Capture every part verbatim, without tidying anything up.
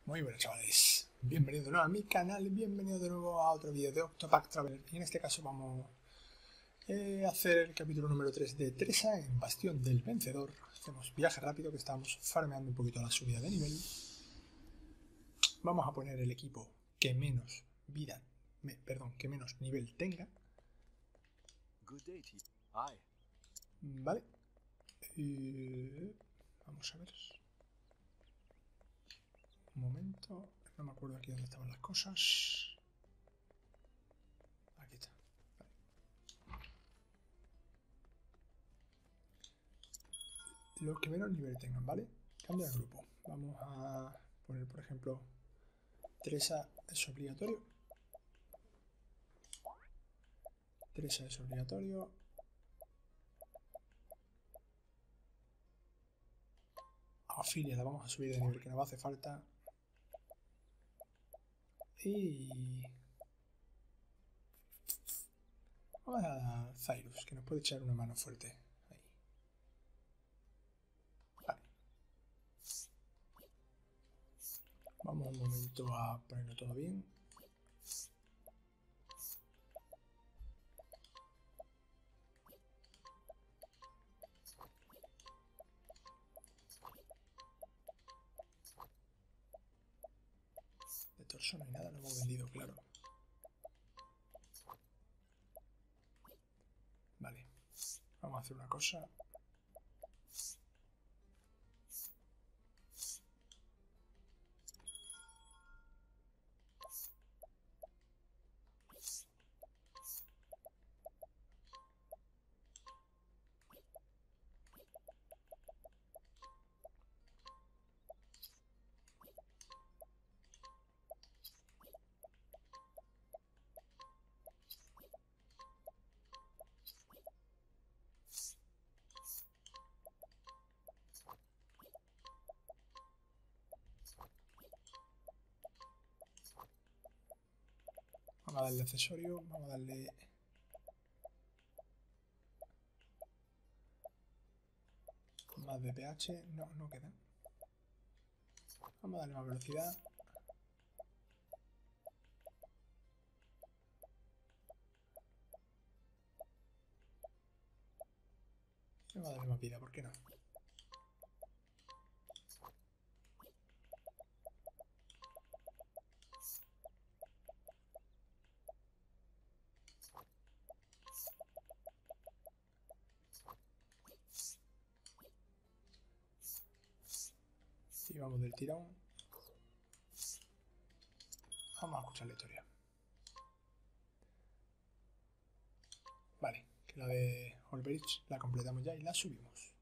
Muy buenas, chavales, bienvenidos de nuevo a mi canal, bienvenidos de nuevo a otro vídeo de Octopath Traveler. Y en este caso vamos eh, a hacer el capítulo número tres de Tressa en Bastión del Vencedor. Hacemos viaje rápido, que estamos farmeando un poquito la subida de nivel. Vamos a poner el equipo que menos vida, me, perdón, que menos nivel tenga. Vale. Y vamos a ver. Un momento, no me acuerdo aquí dónde estaban las cosas. Aquí está. Vale. Los que menos nivel tengan, ¿vale? Cambia de grupo. Vamos a poner, por ejemplo, Tressa es obligatorio. Tressa es obligatorio. Ophelia la vamos a subir de nivel, que nos hace falta. Y vamos a Cyrus, que nos puede echar una mano fuerte. Ahí. Vale. Vamos un momento a ponerlo todo bien. De torso no hay nada, lo hemos vendido, claro. Vale. Vamos a hacer una cosa. Vamos a darle accesorio, vamos a darle... más de pH, no, no queda. Vamos a darle más velocidad. Vamos a darle más vida, ¿por qué no? Y vamos del tirón. Vamos a escuchar la historia. Vale, que la de Olberich la completamos ya y la subimos.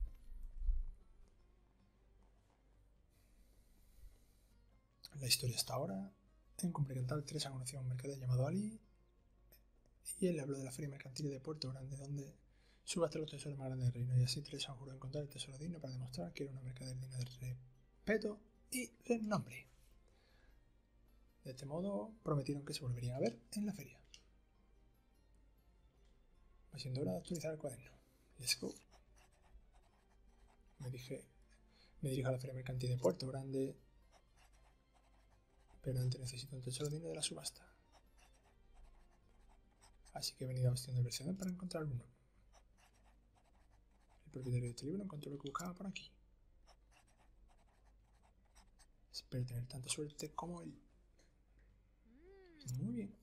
La historia hasta ahora. En Cumbre Cantal, Tressa conoció a un mercader llamado Ali y él le habló de la feria mercantil de Puerto Grande, donde subasta los tesoros más grandes del reino, y así Tressa juró encontrar el tesoro digno para demostrar que era una mercader digna de respeto y renombre. De este modo prometieron que se volverían a ver en la feria. Va siendo hora de actualizar el cuaderno. Let's go. Me dije, me dirijo a la feria mercantil de Puerto Grande, pero antes necesito un tesoro digno de la subasta. Así que he venido a Bastión del Vencedor para encontrar uno. El propietario de este libro encontró lo que buscaba por aquí. Espero tener tanta suerte como él. Muy bien.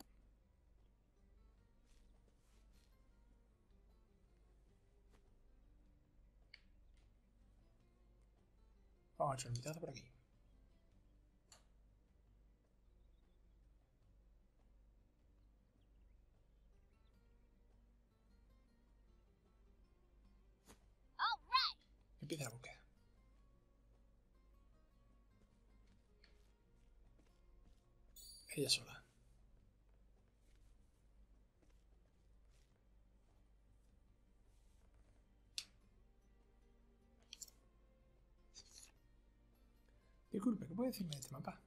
Vamos a echar un vistazo por aquí. Empieza la búsqueda. Ella sola. Disculpe, ¿qué puede decirme de este mapa?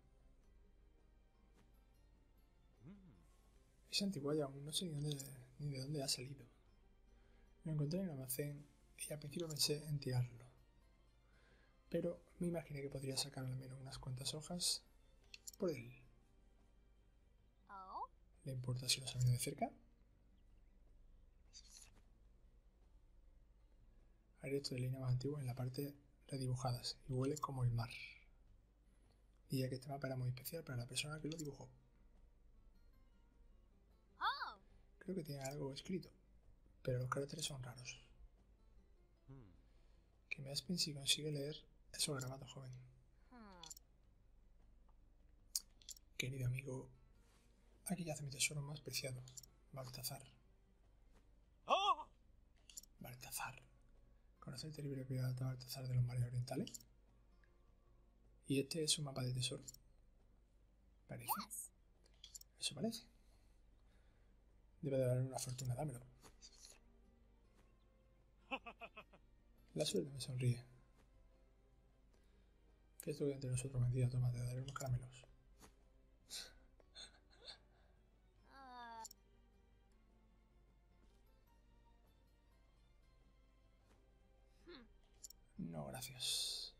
Es antiguo y aún no sé ni, dónde, ni de dónde ha salido. Lo encontré en el almacén y al principio pensé en tirarlo. Pero me imaginé que podría sacar al menos unas cuantas hojas por él. Oh. ¿Le importa si lo examino de cerca? Hay restos de líneas más antiguas en la parte redibujadas y huele como el mar. Diría que este mapa era muy especial para la persona que lo dibujó. Oh. Creo que tiene algo escrito, pero los caracteres son raros. Hmm. Que me aspen si consigue leer esos grabados, joven. Hmm. Querido amigo, aquí yace mi tesoro más preciado, Baltazar. Oh! Baltazar. ¿Conoce el terrible pirata Baltazar de los mares orientales? ¿Y este es un mapa de tesoro? Parece. Yes. Eso parece. Debe de valer una fortuna, dámelo. La suerte me sonríe. ¿Qué estoy entre nosotros, vendida? Toma, te daré unos caramelos. Uh. Hmm. No, gracias.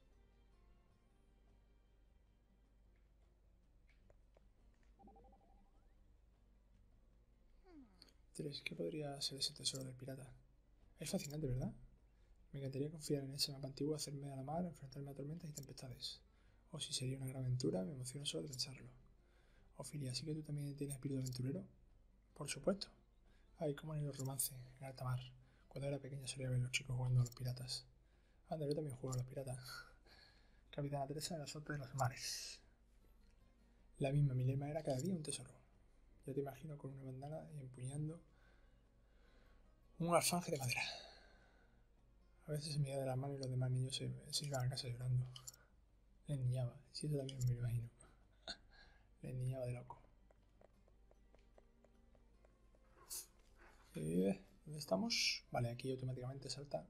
Tres, ¿qué podría ser ese tesoro del pirata? Es fascinante, ¿verdad? Me encantaría confiar en ese mapa antiguo, hacerme a la mar, enfrentarme a tormentas y tempestades. O si sería una gran aventura, me emociono solo de pensarlo. Ophelia, ¿sí que tú también tienes espíritu aventurero? Por supuesto. Ay, cómo en los romances, en alta mar. Cuando era pequeña solía ver a los chicos jugando a los piratas. Anda, yo también juego a los piratas. Capitana Teresa de la Sota de los Mares. La misma, mi lema era cada día un tesoro. Ya te imagino con una bandana y empuñando un alfanje de madera. A veces se me iba de las manos y los demás niños se, se iban a casa llorando. Le niñaba, sí, eso también me lo imagino. Le niñaba de loco. Eh, ¿Dónde estamos? Vale, aquí automáticamente salta.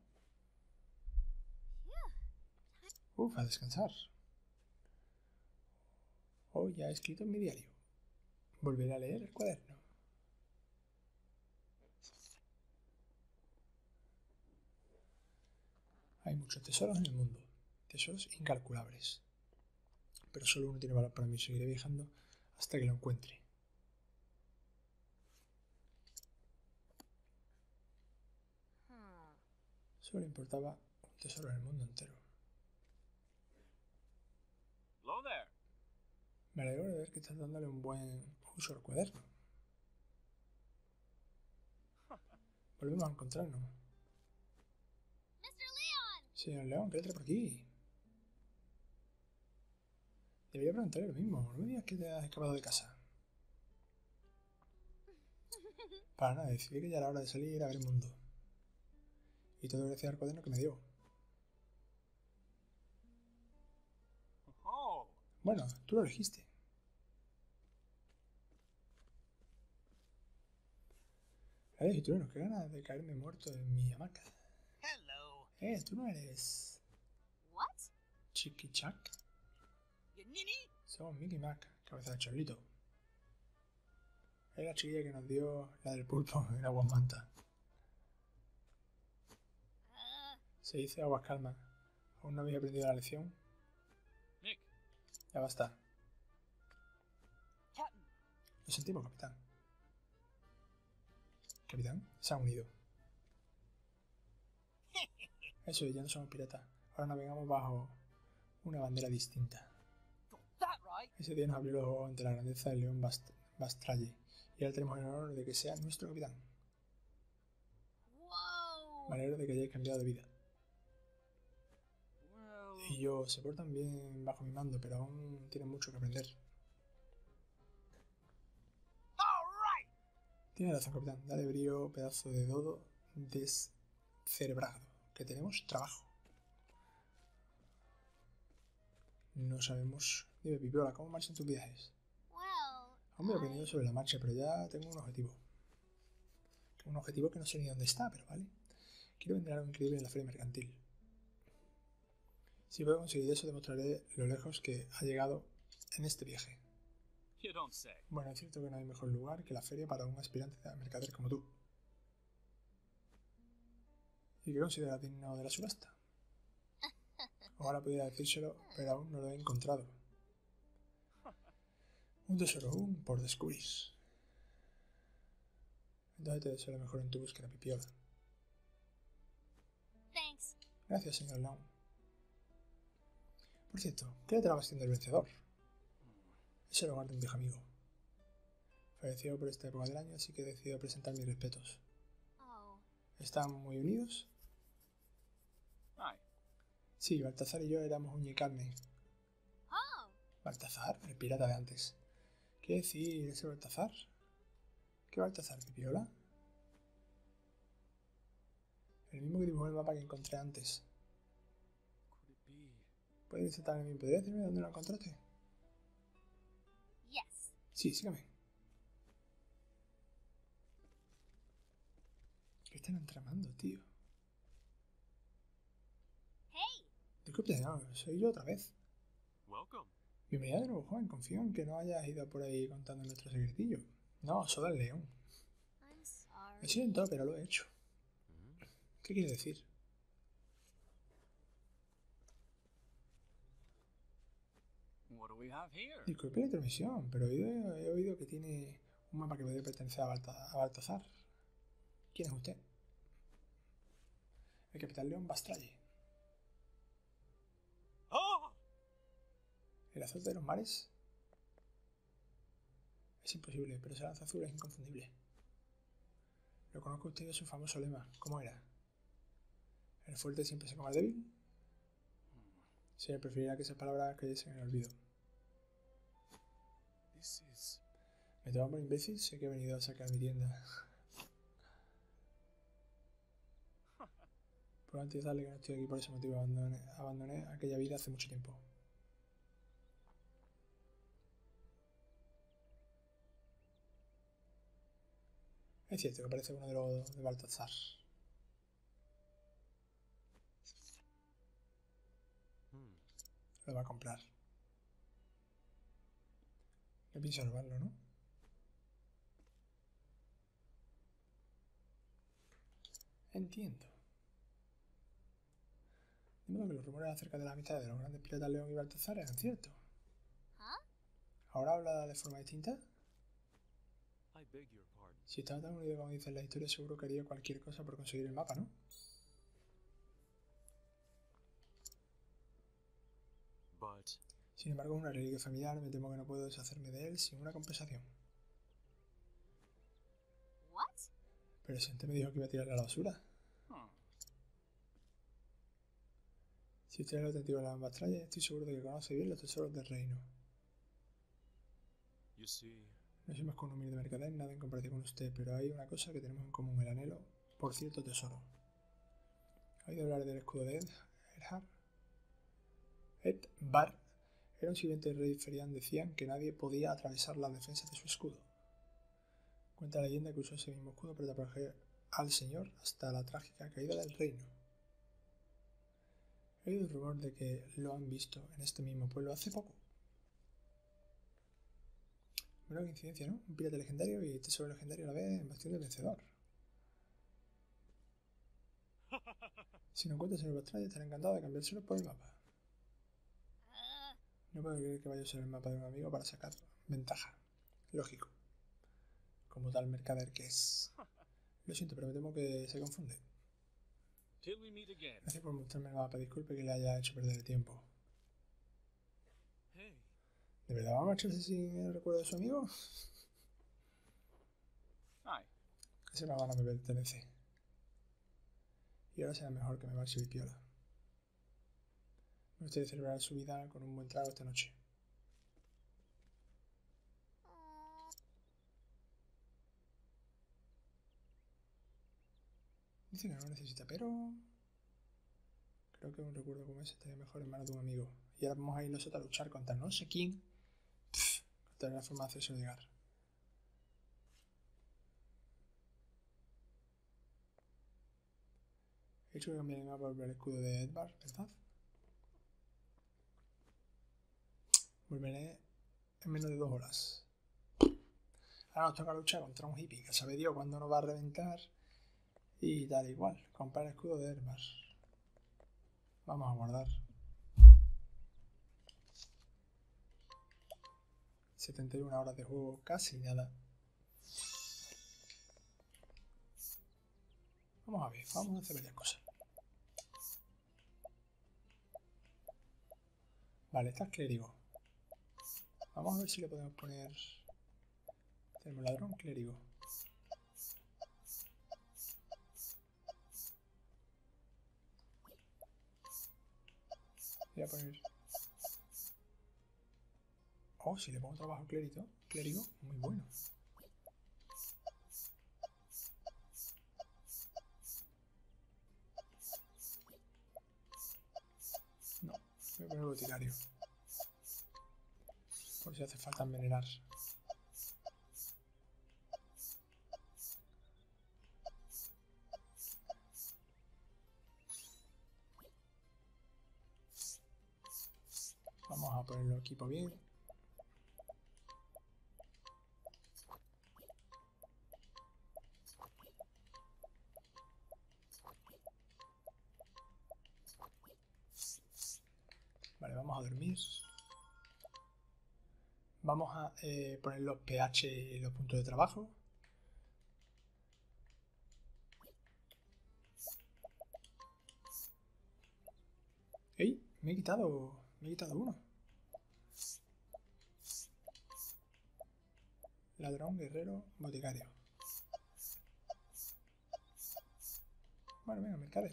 Uf, a descansar. Hoy ya he escrito en mi diario. Volveré a leer el cuaderno. Hay muchos tesoros en el mundo. Tesoros incalculables. Pero solo uno tiene valor para mí. Seguiré viajando hasta que lo encuentre. Hmm. Solo importaba un tesoro en el mundo entero. Hello there. Me alegro de ver que estás dándole un buen uso al cuaderno. Volvemos a encontrarnos. Mister Leon. Señor León, ¿qué le trae por aquí? Debería preguntarle lo mismo. No me digas que te has escapado de casa. Para nada, decidí que ya era hora de salir a ver el mundo. Y todo gracias al cuaderno que me dio. Oh. Bueno, tú lo elegiste. Ay, tú no, qué ganas de caerme muerto en mi hamaca. Hello. Eh, tú no eres What? Chiqui Chac. You nini? Somos Mickey Mac, cabeza de chorlito. Es la chiquilla que nos dio la del pulpo en Aguas Manta. Uh. Se dice Aguas Calma. ¿Aún no habéis aprendido la lección? Nick. Ya basta. Captain. Lo sentimos, capitán. Capitán, se han unido. Eso, ya no somos piratas. Ahora navegamos bajo una bandera distinta. Got that right. Ese día nos abrió los ojos ante la grandeza del león Bast Bastralle. Y ahora tenemos el honor de que sea nuestro capitán. Whoa. Me alegro de que hayáis cambiado de vida. Well. Y yo, se portan bien bajo mi mando, pero aún tienen mucho que aprender. All right. Tiene razón, capitán. Dale brío, pedazo de dodo descerebrado. Que tenemos trabajo. No sabemos. Dime, Pipola, ¿cómo marchan tus viajes? Well. Aún me he I- aprendido sobre la marcha, pero ya tengo un objetivo. Un objetivo que no sé ni dónde está, pero vale. Quiero vender algo increíble en la feria mercantil. Si puedo conseguir eso, demostraré lo lejos que ha llegado en este viaje. You don't say. Bueno, es cierto que no hay mejor lugar que la feria para un aspirante a mercader como tú. ¿Y qué consideras digno de la subasta? Ojalá pudiera decírselo, pero aún no lo he encontrado. Un tesoro aún por descubrir. Entonces te deseo lo mejor en tu búsqueda, Pipiola. Thanks. Gracias, señor Long. Por cierto, quédate la bastión del vencedor. Es el hogar de un viejo amigo. Falleció por esta época del año, así que he decidido presentar mis respetos. Oh. ¿Están muy unidos? Hi. Sí, Baltazar y yo éramos uña y carne. Oh. ¿Baltazar? El pirata de antes. ¿Qué decir ese Baltazar? ¿Qué Baltazar, Pipiola? El mismo que dibujó el mapa que encontré antes. Could it be? ¿Puedes insertarme bien? ¿Podrías decirme dónde lo encontraste? Yes. Sí, sígame. ¿Qué están entramando, tío? Hey. Disculpe, no, soy yo otra vez. Welcome. Bienvenido de nuevo, joven. Confío en que no hayas ido por ahí contando nuestro secretillo. No, Soda el León. I'm Lo sorry. siento, pero lo he hecho. ¿Qué quiere decir? What do we have here? Disculpe la intermisión, pero he oído, he oído que tiene un mapa que puede pertenecer a, Balta- a Baltazar. ¿Quién es usted? El capitán León Bastralle. Oh! ¿El azul de los mares? Es imposible, pero ese lanza azul es inconfundible. Lo conozco a usted y su famoso lema. ¿Cómo era? ¿El fuerte siempre se come al débil? Sí, preferiría que esas palabras cayesen en el olvido. This is... ¿Me tomo por imbécil? Sé que he venido a sacar mi tienda. Puedo anticiparle que no estoy aquí por ese motivo. Abandoné, abandoné aquella vida hace mucho tiempo. Es cierto que parece uno de los de Baltazar. Hmm. Lo va a comprar. No pienso robarlo, ¿no? Entiendo. De modo que los rumores acerca de la amistad de los grandes piratas León y Baltazar eran ciertos. Huh? ¿Ahora habla de forma distinta? I beg your pardon. Si estaba tan unido como dice la historia, seguro que haría cualquier cosa por conseguir el mapa, ¿no? But... Sin embargo, es una reliquia familiar, me temo que no puedo deshacerme de él sin una compensación. What? Pero si antes me dijo que iba a tirarle a la basura. Huh. Si usted es el auténtico de la Bastralla, estoy seguro de que conoce bien los tesoros del reino. You see... No soy más que un humilde mercader, nada en comparación con usted, pero hay una cosa que tenemos en común, el anhelo por cierto tesoro. ¿Ha oído hablar del escudo de Edhar? Edvar era un sirviente del rey Ferian. Decían que nadie podía atravesar las defensas de su escudo. Cuenta la leyenda que usó ese mismo escudo para proteger al señor hasta la trágica caída del reino. He oído el rumor de que lo han visto en este mismo pueblo hace poco. Buena coincidencia, ¿no? Un pirata legendario y tesoro legendario a la vez en Bastión del Vencedor. Si no encuentras el Bastralla, estaré encantado de cambiárselo por el mapa. Uh, No puedo creer que vaya a usar el mapa de un amigo para sacar ventaja. Lógico. Como tal mercader que es. Lo siento, pero me temo que se confunde. Till we meet again. Gracias por mostrarme el mapa. Disculpe que le haya hecho perder el tiempo. Hey. ¿De verdad va a marcharse sin el recuerdo de su amigo? Hi. Ese mapa no me pertenece. Y ahora será mejor que me marche Pipiola. Me gustaría celebrar su vida con un buen trago esta noche. uh, Dice que no lo necesita, pero... Creo que un recuerdo como ese estaría mejor en manos de un amigo. Y ahora vamos a ir nosotros a luchar contra no sé quién. Pff, contra la forma de hacerse llegar. He hecho que cambiar el mapa por el escudo de Edvar, ¿verdad? Volveré en menos de dos horas. Ahora nos toca luchar contra un hippie que sabe Dios cuándo nos va a reventar. Y tal igual, comprar el escudo de Edvar. Vamos a guardar. setenta y una horas de juego, casi nada. Vamos a ver, vamos a hacer varias cosas. Vale, esta es clérigo. Vamos a ver si le podemos poner... Tenemos ladrón, clérigo. Voy a poner... Oh, si le pongo trabajo clérigo, clérigo, muy bueno. No, voy a poner boticario. Por si hace falta envenenar. Vamos a poner el equipo bien. Vale, vamos a dormir. Vamos a eh, poner los pH y los puntos de trabajo. ¡Ey! Me he quitado... Me he quitado uno. Ladrón, guerrero, boticario. Bueno, venga, mercader.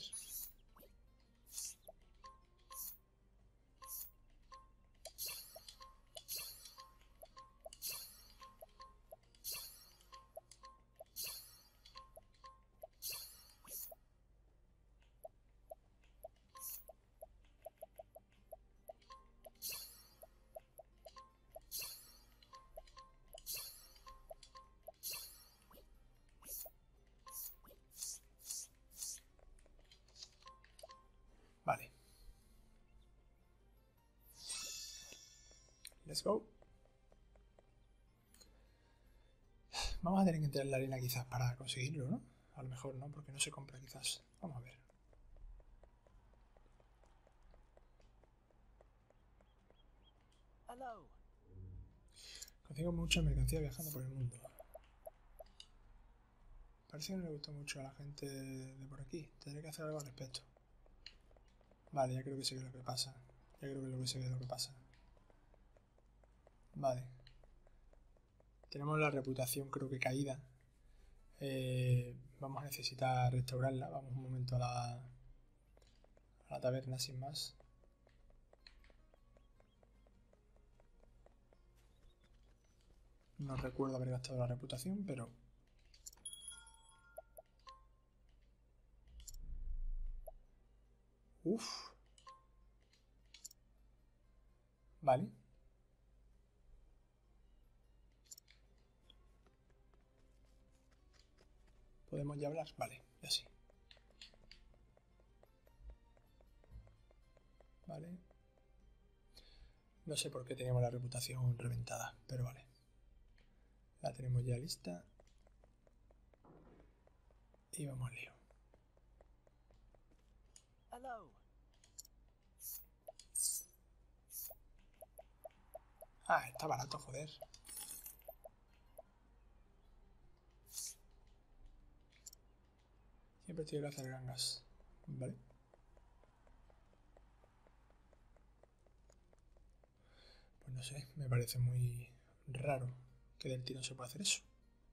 Vale. Let's go. Vamos a tener que entrar en la arena quizás para conseguirlo, ¿no? A lo mejor no, porque no se compra quizás. Vamos a ver. Hello. Consigo mucha mercancía viajando por el mundo. Parece que no le gustó mucho a la gente de por aquí. Tendré que hacer algo al respecto. Vale, ya creo que sé qué es lo que pasa. Ya creo que lo que sé qué es lo que pasa. Vale. Tenemos la reputación creo que caída. Eh, vamos a necesitar restaurarla. Vamos un momento a la, a la taberna sin más. No recuerdo haber gastado la reputación, pero... Uf. Vale. ¿Podemos ya hablar? Vale, ya sí. Vale. No sé por qué teníamos la reputación reventada, pero vale. La tenemos ya lista. Y vamos al lío. Hello. Ah, está barato, joder. Siempre tengo que hacer gangas. Vale. Pues no sé, me parece muy raro que del tiro se pueda hacer eso.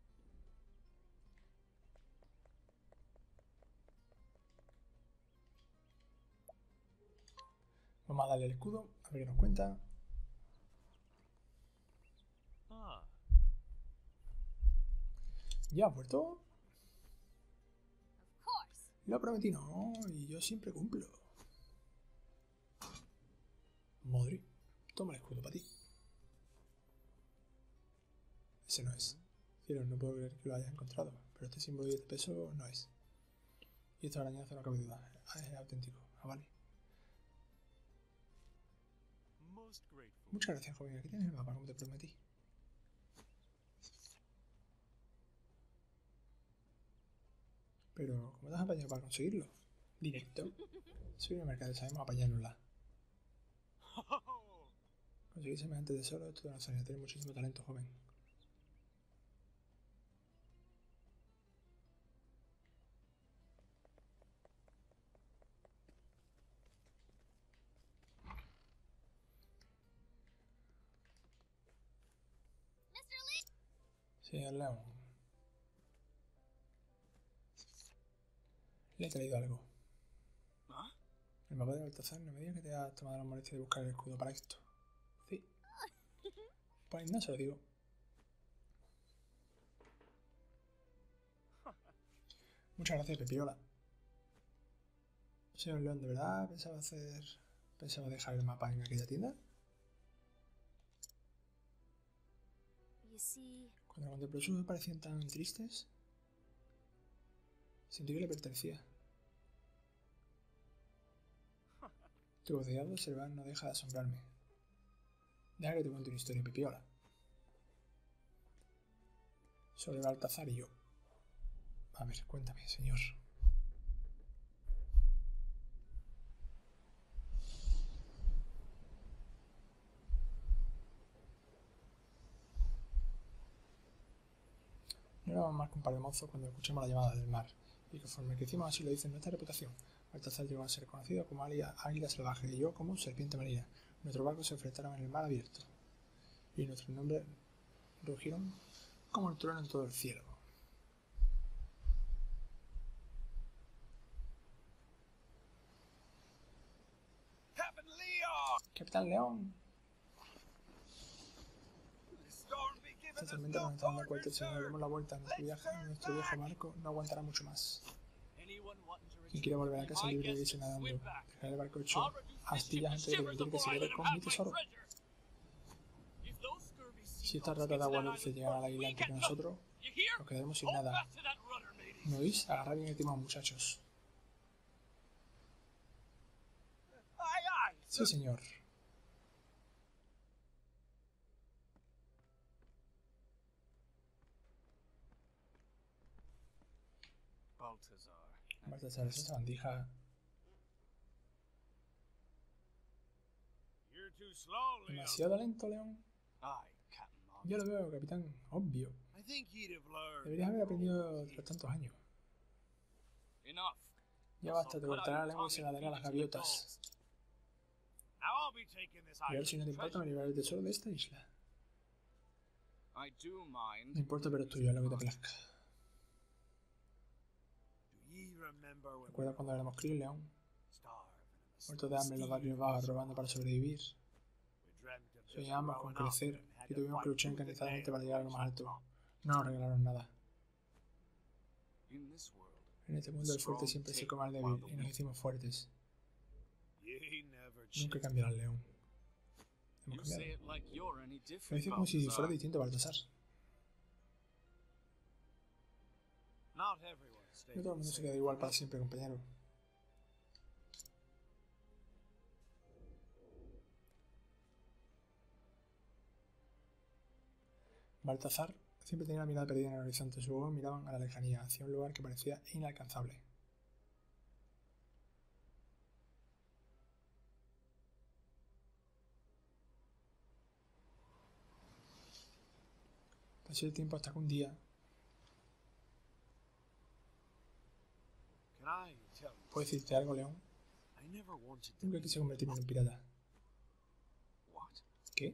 Vamos a darle el escudo, a ver qué nos cuenta. Ah. ¿Ya ha vuelto? Of course. Lo prometí, no, y yo siempre cumplo. Madre, toma el escudo para ti. Ese no es. Cielo, no puedo creer que lo hayas encontrado, pero este símbolo de peso no es. Y esta arañazo no cabe duda, es auténtico. Ah, vale. Most grateful. Muchas gracias, joven. Aquí tienes el mapa, como te prometí. Pero, ¿cómo te has apañado para conseguirlo? Directo. Soy una mercader, sabemos apañárnosla. Conseguir semejante tesoro es toda una hazaña. Tiene muchísimo talento, joven. Mister Lee! Señor León. Le he traído algo. ¿Ah? El mapa de Baltazar, no me digas que te has tomado la molestia de buscar el escudo para esto. Sí. Pues no se lo digo. Muchas gracias, Pepiola. Señor León, ¿de verdad pensaba hacer... pensaba dejar el mapa en aquella tienda? You see, Cuando lo contempló sus ojos parecían tan tristes, sentí que le pertenecía. Tu capacidad de observar no deja de asombrarme. Deja que te cuente una historia, Pepiola. Sobre Baltazar y yo. A ver, cuéntame, señor. No éramos más que un par de mozos cuando escuchamos la llamada del mar, y conforme crecimos así lo dice nuestra reputación. Baltazar llegó a ser conocido como águila, águila salvaje y yo como serpiente marina. Nuestros barcos se enfrentaron en el mar abierto, y nuestros nombres rugieron como el trueno en todo el cielo. Captain Leon! ¡Capitán León! The storm be giving Esta us tormenta no nos está dando quarter, cuenta, señor. sir. Demos la vuelta a nuestro viaje. Nuestro viejo barco no aguantará mucho más. Anyone wanting to Quien quiera volver a casa libre de irse nadando. Dejaré el barco hecho astillas antes de permitir que se quede con mi tesoro. Si esta rata de agua dulce llegara a la isla antes que nosotros, nos quedaremos sin nada. ¿No oís? Agarrad bien el timón, muchachos. Sí, señor. Balthazar. Baltazar, esa sabandija. You're too slow, Leon. Demasiado lento, León. Aye, Captain Long. Yo lo veo, capitán. Obvio. I think he'd have learned. Deberías haber aprendido tras tantos años. Enough. Ya basta, te cortará la lengua y se la daré a las gaviotas. Now I'll be taking this Y ahora, si no te importa, me liberaré el tesoro de esta isla. I do mind. No importa, pero es tuyo, es lo que te plazca. Do ye remember when Recuerda cuando éramos críos, León, starving in the muertos de hambre en los barrios bajos, robando para sobrevivir. we dreamt of just Soñábamos con growing up crecer and had y to tuvimos que fight luchar tooth and encarnizadamente nail para llegar a lo más for alto. No nos regalaron nada. In this world, En este mundo el fuerte siempre se come al débil y nos hicimos fuertes. ye never Nunca change. cambiará el León. Hemos You cambiado. say it like you're any Lo different, dice como si fuera Balthazar. distinto, Baltasar. Not everyone stays No todo el mundo se queda igual para siempre, compañero. Baltazar siempre tenía la mirada perdida en el horizonte. Sus ojos miraban a la lejanía, hacia un lugar que parecía inalcanzable. Pasó el tiempo hasta que un día, Can I tell you? ¿puedo decirte algo, León? I never wanted to Nunca be quise convertirme en un pirata. what? ¿Qué?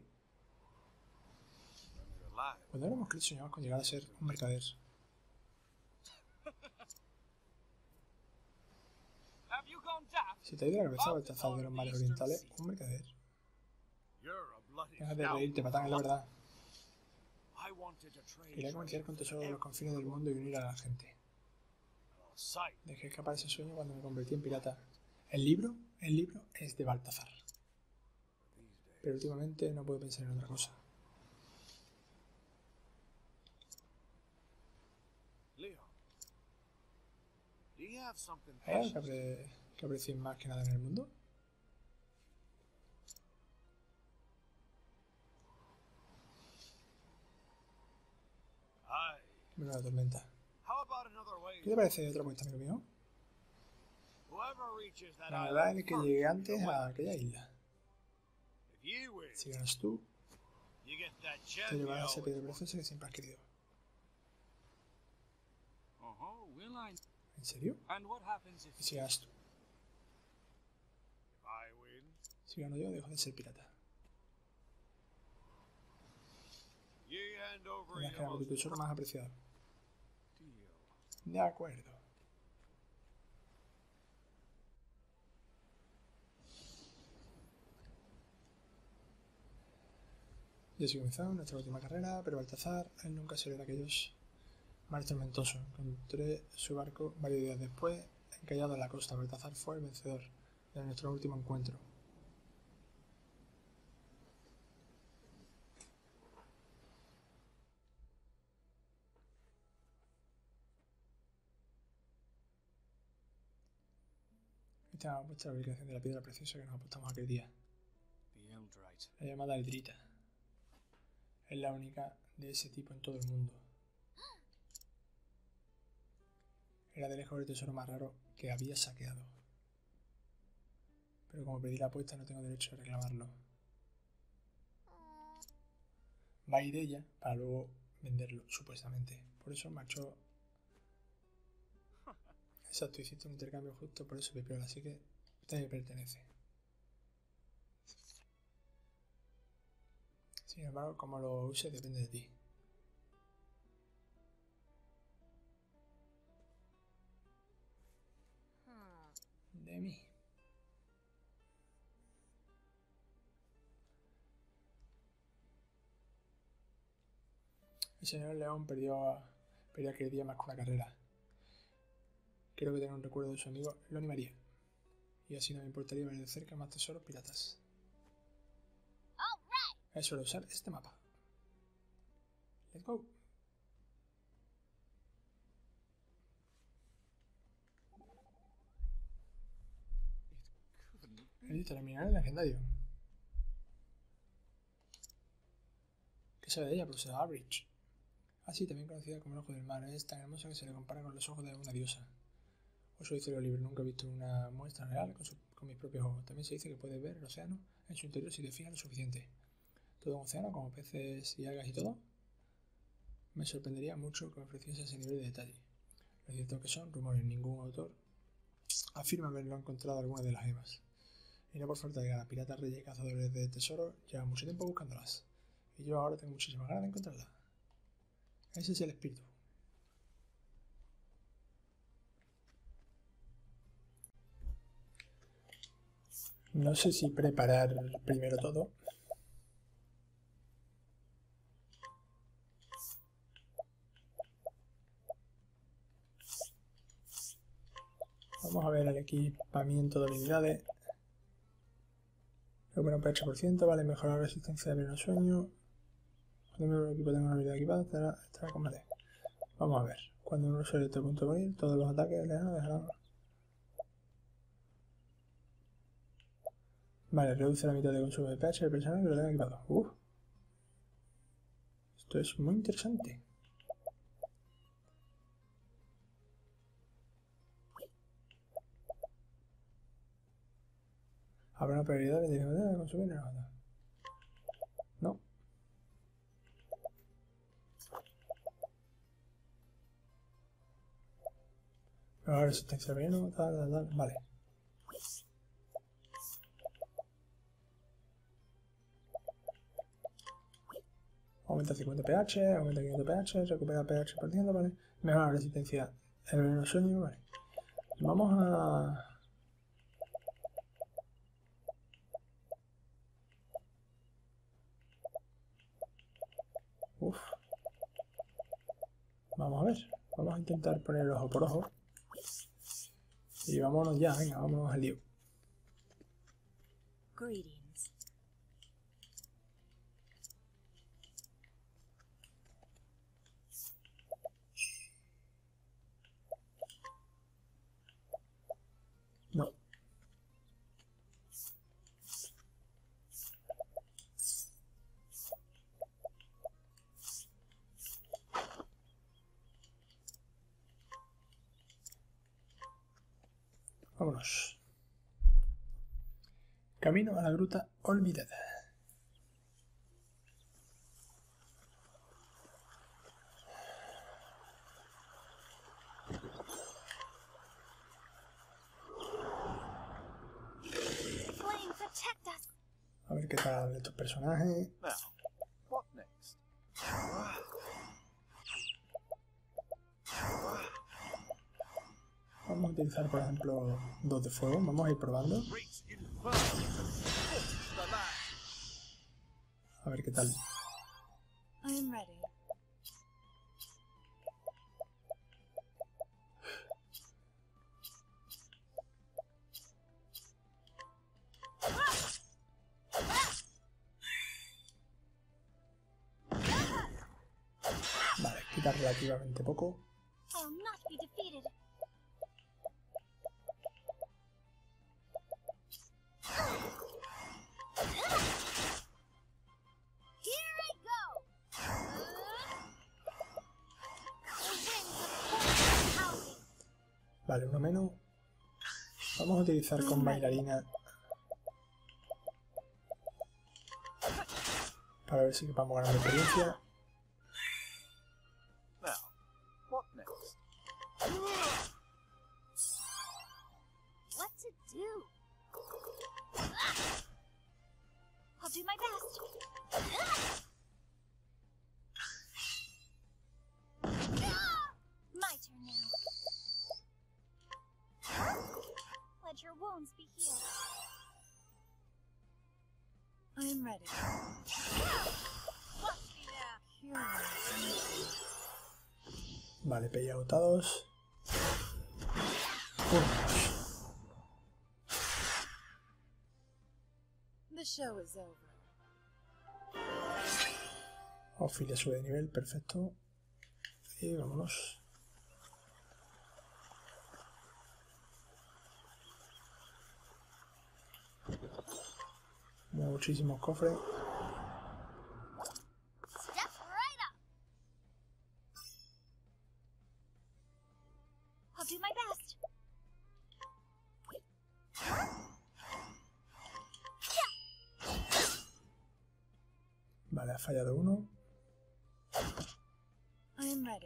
When we were alive. Cuando éramos críos soñábamos con llegar a ser un mercader. Have you gone daft? Si te ha ido la cabeza Baltazar de los mares orientales, un mercader. You're a bloody Deja de scoundrel. reírte, patán, es la verdad. I wanted to trade Quería comerciar con tesoros de los confines del mundo y unir a la gente. sight. Dejé escapar ese sueño cuando me convertí en pirata. El libro, el libro es de Baltazar. These days. Pero últimamente no puedo pensar en otra cosa. Leon, do you have something ¿Hay algo que, precious? apre que apreciéis más que nada en el mundo? Aye. Bueno, la tormenta. How about another way? ¿Qué te parece otra apuesta, amigo mío? Whoever reaches that La island verdad es que first llegué will antes win. a aquella isla. If you win, Si ganas tú, you get that te gem you llevarás esa always piedra wanted. preciosa que siempre has querido. Uh-huh, will I? ¿En serio? And what happens if ¿Y si ganas tú? If I win, Si gano yo, dejo de ser pirata. you hand over Tendrás que your dar tu most tesoro más apreciado. deal? De acuerdo. Y así comenzamos nuestra última carrera, pero Baltazar, él nunca se de aquellos mares tormentosos. Encontré su barco varios días después, encallado en la costa. Baltazar fue el vencedor de nuestro último encuentro. Esta es vuestra ubicación de la piedra preciosa que nos apostamos aquel día. The Eldrite. La llamada Eldrita. Es la única de ese tipo en todo el mundo. Era de lejos el tesoro más raro que había saqueado. Pero como pedí la apuesta no tengo derecho a reclamarlo. Va a ir ella para luego venderlo, supuestamente. Por eso marchó. Exacto, hiciste un intercambio justo por eso, Pipiola, así que te pertenece. Sin embargo, como lo uses depende de ti. Hmm. De mí. El señor León perdió, perdió aquel día más que una carrera. Creo que tenía un recuerdo de su amigo Lonnie María. Y así no me importaría ver de cerca más tesoros piratas. All right. Es hora de usar este mapa. Let's go. El terminal legendario. ¿Qué sabe de ella, profesor Average? Así también conocida como el ojo del mar. Es tan hermosa que se le compara con los ojos de una diosa. O soy cero libre, nunca he visto una muestra real con, su, con mis propios ojos. También se dice que puedes ver el océano en su interior si te fijas lo suficiente. Todo un océano, como peces y algas y todo. Me sorprendería mucho que ofreciese ese nivel de detalle. Lo cierto es que son rumores, ningún autor afirma haberlo encontrado alguna de las gemas. Y no por falta de ganas, piratas, reyes y cazadores de tesoros llevan mucho tiempo buscándolas. Y yo ahora tengo muchísimas ganas de encontrarlas. Ese es el espíritu. No sé si preparar primero todo. Vamos a ver el equipamiento de habilidades. Recupera un ocho por ciento, vale, mejorar la resistencia de pleno sueño. Cuando el equipo tenga una habilidad equipada, estará, estará combate. Vamos a ver. Cuando un usuario esté a punto de morir, todos los ataques le dejarán. Vale, reduce la mitad de consumo de P H del personal que lo tenga equipado. Uf. Esto es muy interesante. Habrá una prioridad de dificultad de consumir energía. No. Ahora resistencia al veneno, tal, tal, tal. Vale. Aumenta cincuenta pH, aumenta quinientos pH, recupera pH por ciento, vale. Mejora la resistencia al veneno sueño, vale. Vamos a... Uf. Vamos a ver. Vamos a intentar poner ojo por ojo. Y vámonos ya, venga, vámonos al lío. Greetings. No. Vámonos. Camino a la gruta olvidada. qué tal estos personajes. Now, what next? Vamos a utilizar, por ejemplo, dos de fuego. Vamos a ir probando. Reach infernal to force the land. A ver qué tal. I am ready. Vale, quita relativamente poco. I'll not be defeated. Here I go. The winds of force are howling. Vale, uno menos. Vamos a utilizar con bailarina para ver si vamos ganando experiencia. Now, what next? What to do? I'll do my best. My turn now. Let your wounds be healed. I am ready. Watch me now. Vale, P I agotados. Unos. The show is over. Ophelia sube de nivel, perfecto. Y vámonos. Muchísimos cofres. Step right up. I'll do my best. Vale, ha fallado uno. I am ready.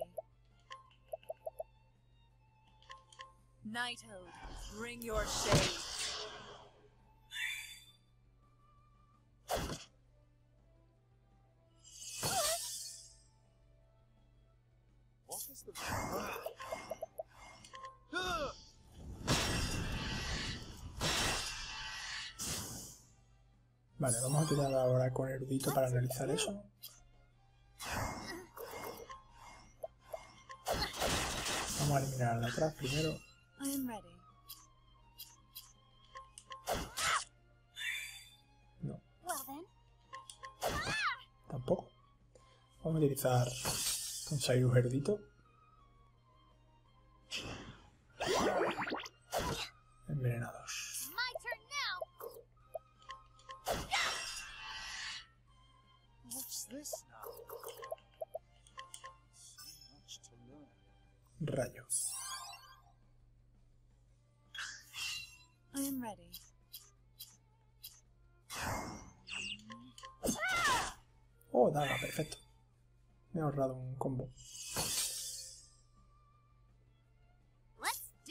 Knighthood, bring your shade. What is the... Vale, vamos a tirar ahora con erudito para analizar eso. Vamos a eliminar a la atrás primero. I am ready. No, Well then. tampoco. Vamos a utilizar con Cyrus erudito. Envenenados. My turn now. What's this now? So much to learn. Rayos. I am ready. Oh, daga, perfecto. Me he ahorrado un combo. Let's do.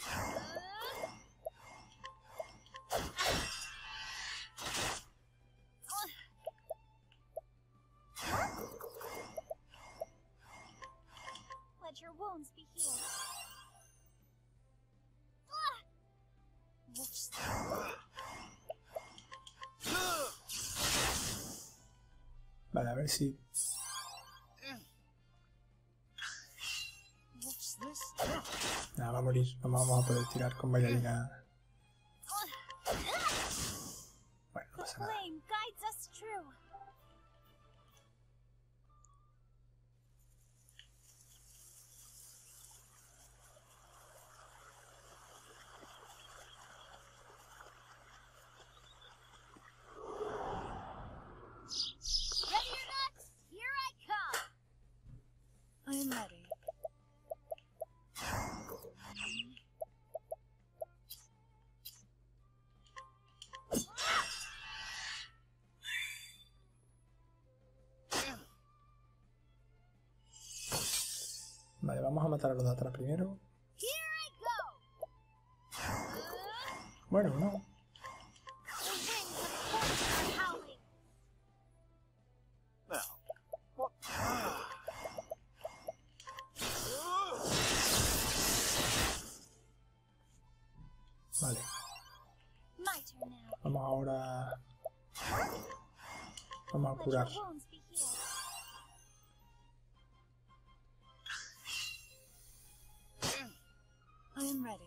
Let your wounds be healed. What's Vale, a ver si... What's this? Nada, va a morir. No vamos a poder tirar con bailarina. Bueno, no The pasa nada. flame guides us true. Ready or not, here I come. I am ready. Vale, vamos a matar a los de atrás primero. Here I go. Bueno, no. The winds of force are howling. ahora... Vamos a Let curar. your wounds be healed. I am ready.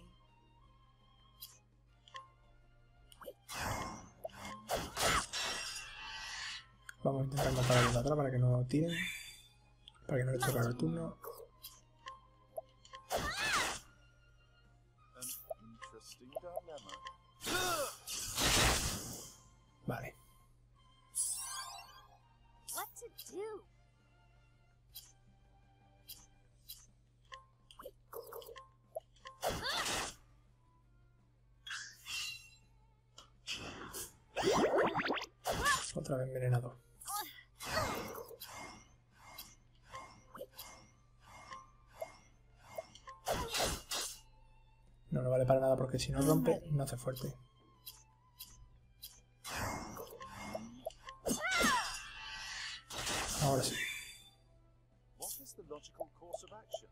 Vamos a intentar matar a los de atrás para que no tiren. Para que no les toque el turno. An interesting dilemma. Vale. What to do? Otra vez envenenado. No le vale para nada porque si no rompe, no hace fuerte. Ahora sí. What is the logical course of action?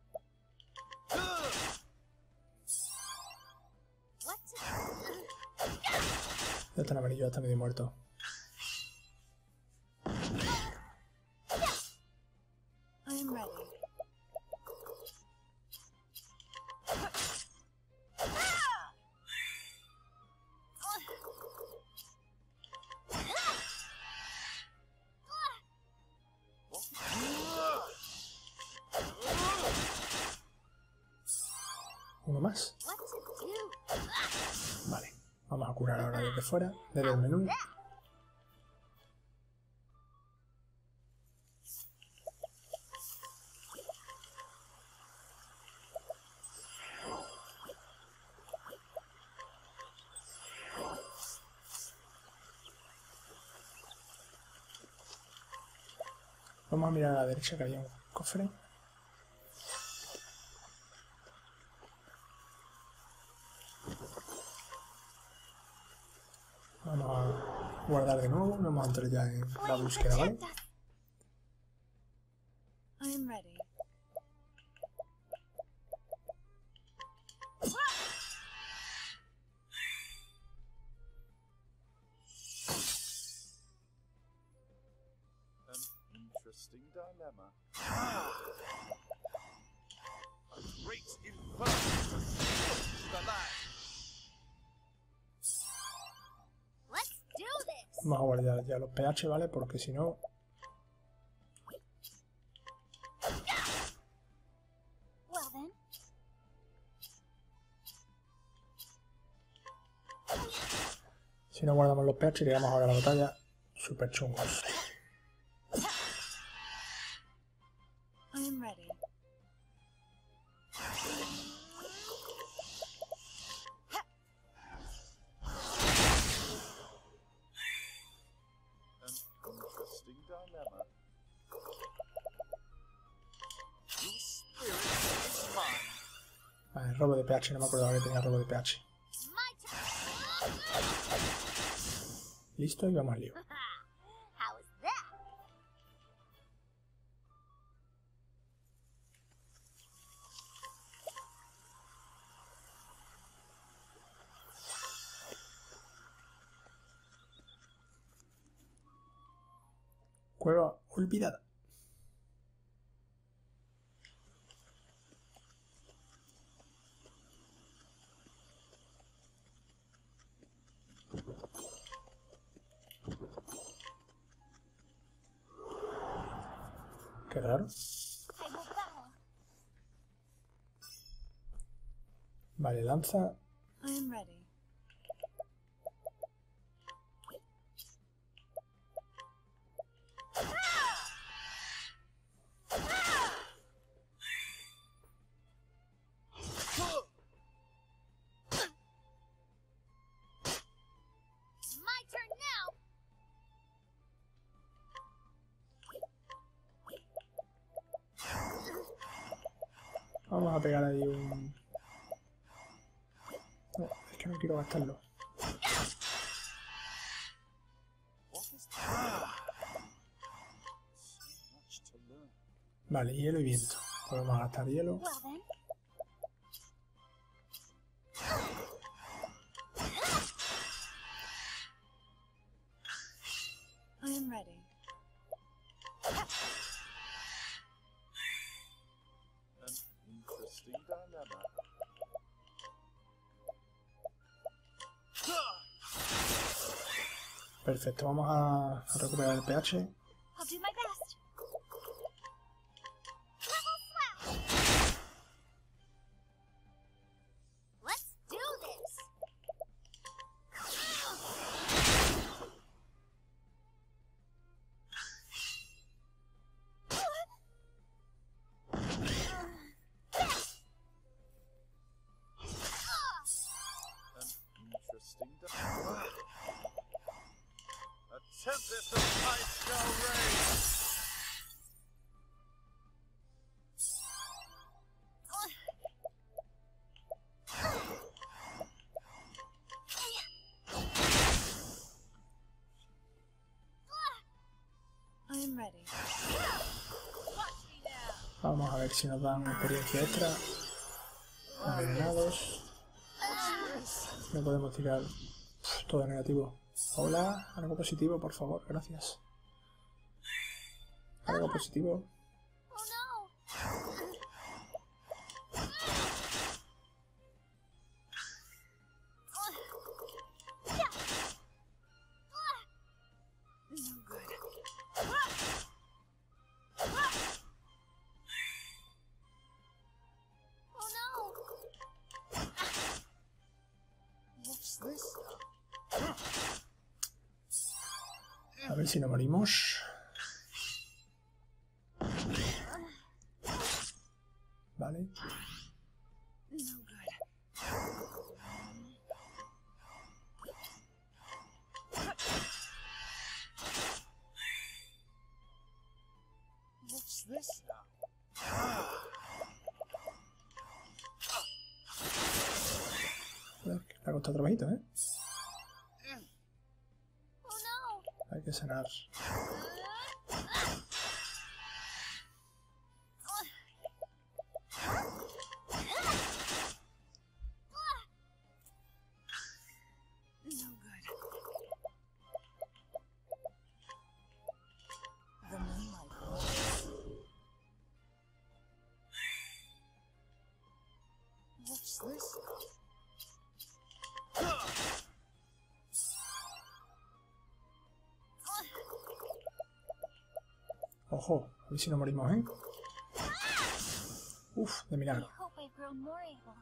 What to Ya está en amarillo, ya está medio muerto. I am ready. Uno más. What to do? Vale. Vamos a curar ahora desde fuera, desde el menú. Vamos a mirar a la derecha que había un cofre. Vamos a guardar de nuevo. Vamos a entrar ya en la búsqueda, ¿vale? I am ready. An interesting dilemma. A great inferno to scorch the land. Let's do this. Vamos a guardar ya los pH, ¿vale? Porque si no... Well then. Si no guardamos los pH, llegamos ahora a la batalla super chungos. I am ready. An interesting dilemma. Your spirit is mine. Vale, robo de pH, no me acordaba que tenía robo de pH. My turn. Listo, y vamos al lío. How is that? Cueva olvidada. Qué raro. I will bow. Vale, lanza. I am ready. My turn now. Vamos a pegar ahí un... No, es que no quiero gastarlo. What is that? So much to learn. Vale, hielo y viento. Podemos gastar hielo. Well then. Perfecto, vamos a, a recuperar el P H. I'll do my best. Level slap. Let's do this. Interesting. A tempest of ice shall rage. I'm ready. Vamos a ver si nos dan experiencia extra. Envenenados. No podemos tirar. Uf, todo negativo. Hola, algo positivo, por favor, gracias. Algo positivo. Oh no. No good. Oh no. What's this? A ver si no morimos. Vale. No good. What's this now? Le ha costado trabajito, ¿eh? Oh no. Hay que sanar. No good. The moonlight glows. What's this? Ojo, a ver si no morimos, ¿eh? Uf, de I milagro. hope I've grown more able.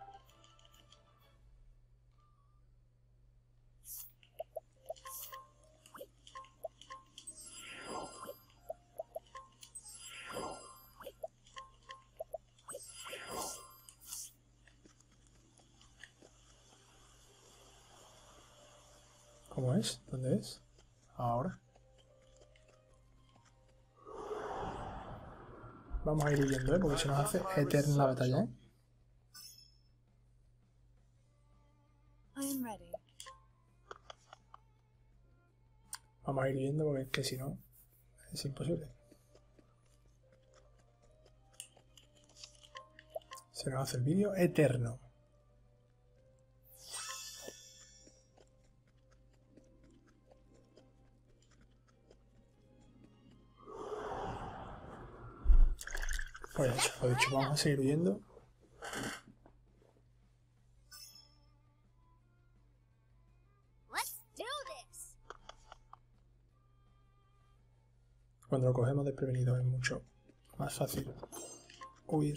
¿Cómo es? ¿Dónde es? Ahora. Vamos a ir huyendo, ¿eh? Porque se nos hace eterna la batalla, ¿eh? I'm ready. Vamos a ir huyendo porque es que si no, es imposible. Se nos hace el vídeo eterno. Pues eso, lo dicho, vamos a seguir huyendo. Let's do this. Cuando lo cogemos desprevenido es mucho más fácil huir.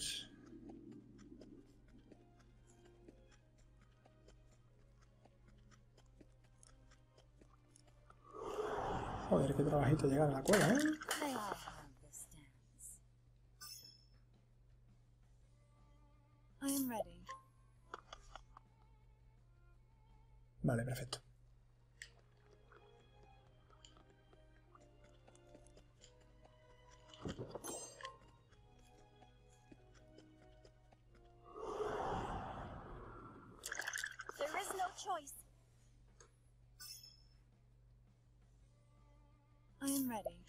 Joder, qué trabajito llegar a la cueva, ¿eh? They all have this dance. I'm ready. Vale, perfecto. There is no choice. I'm ready.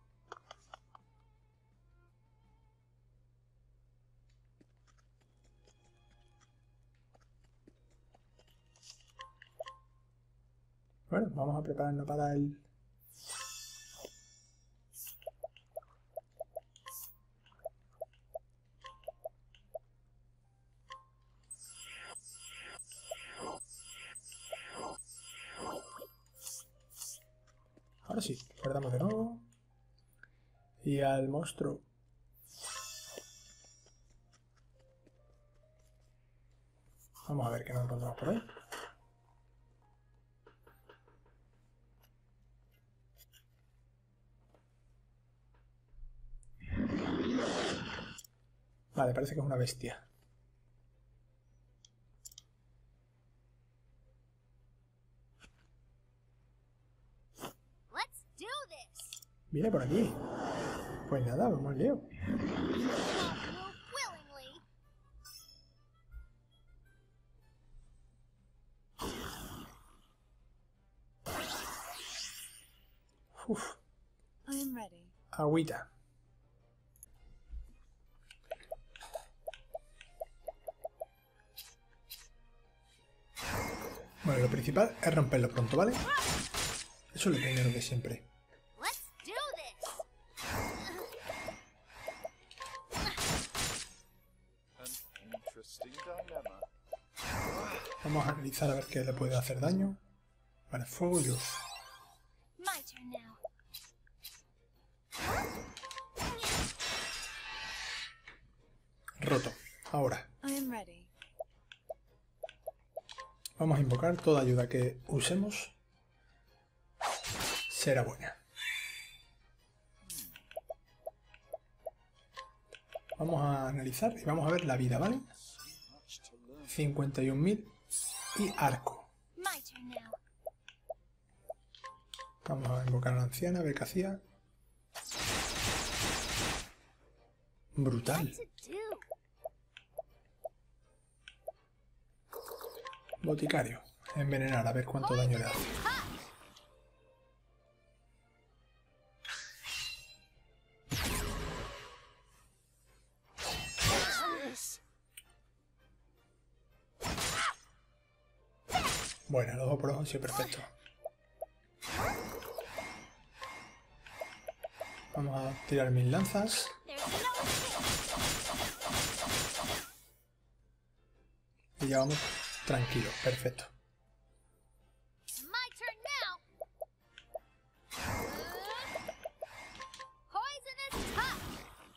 Bueno, vamos a prepararnos para el... Ahora sí, guardamos de nuevo. Y al monstruo. Vamos a ver qué nos encontramos por ahí. Vale, parece que es una bestia. Let's do this. Viene por aquí. Pues nada, vamos al lío. Won't move willingly. Uf, I am ready. agüita. Bueno, lo principal es romperlo pronto, ¿vale? Eso es lo primero de siempre. Let's do this. An interesting dilemma. Vamos a analizar a ver qué le puede hacer daño. Vale, fuego y luz. My turn now. Roto. Ahora, I am ready. vamos a invocar toda ayuda que usemos. Será buena. Vamos a analizar y vamos a ver la vida, ¿vale? Much to learn. cincuenta y un mil y arco. My turn now. Vamos a invocar a la anciana, a ver qué hacía. Brutal. What's it do? Boticario. Envenenar, a ver cuánto daño le hace. Yes. Bueno, los ojo por ojo, sí, perfecto. Vamos a tirar mis lanzas. There's no Y ya vamos tranquilos, perfecto. My turn now. Uh, poisonous touch.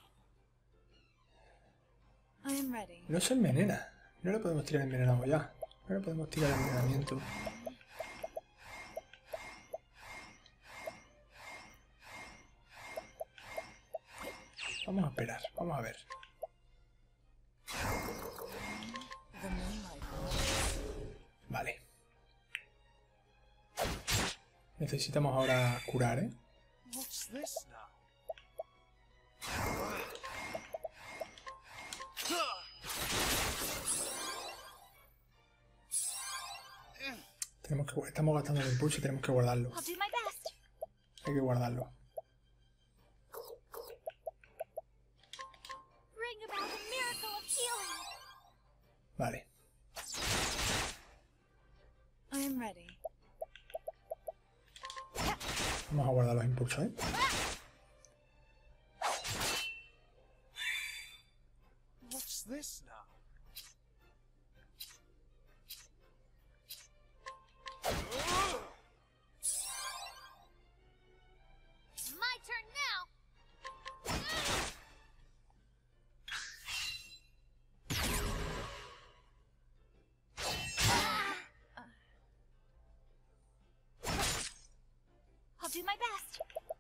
I am ready. No se envenena. No le podemos tirar envenenado ya. No le podemos tirar envenenamiento. Vamos a esperar, vamos a ver. The moonlight. Vale. Necesitamos ahora curar, ¿eh? What's this now? Tenemos que, estamos gastando el impulso y tenemos que guardarlo. I'll do my best. Hay que guardarlo. Bring about a miracle of healing. Vale. I am ready. Vamos a guardar los impulsos, ¿eh? What's this now? My turn now. I'll do my best.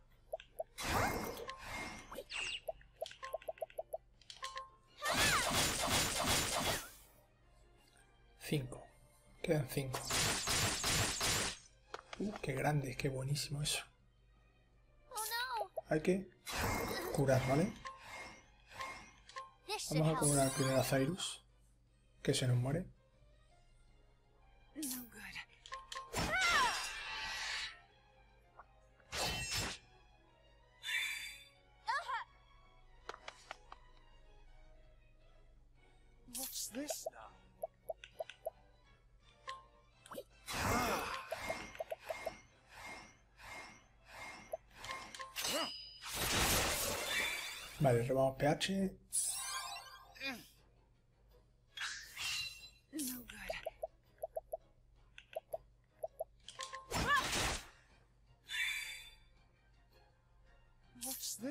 Cinco. Quedan cinco. Uh, qué grande, qué buenísimo eso. Oh no. Hay que curar, ¿vale? This should Vamos a help. curar primero a Cyrus, que se nos muere. No good. What's this now? Vale, robamos pH. No good.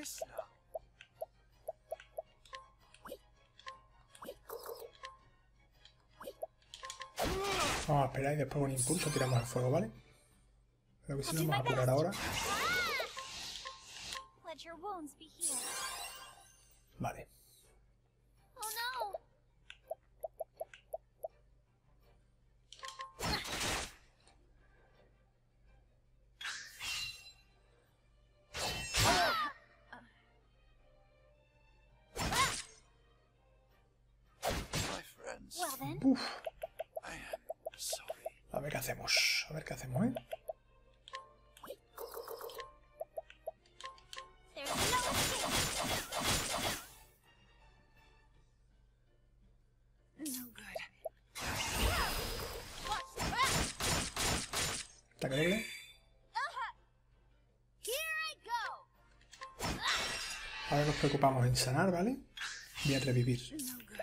this now? Vamos a esperar y después con impulso tiramos al fuego, ¿vale? Creo que sí nos vamos a curar ahora. Let your wounds be healed. Vale. Oh no! My friends, Well then, Uf. I am sorry. A ver qué hacemos. A ver qué hacemos, ¿eh? there's no escape. No good. Watch the back. ¿Está creíble? Here I go. Ahora nos preocupamos en sanar, ¿vale? Y en revivir. No good.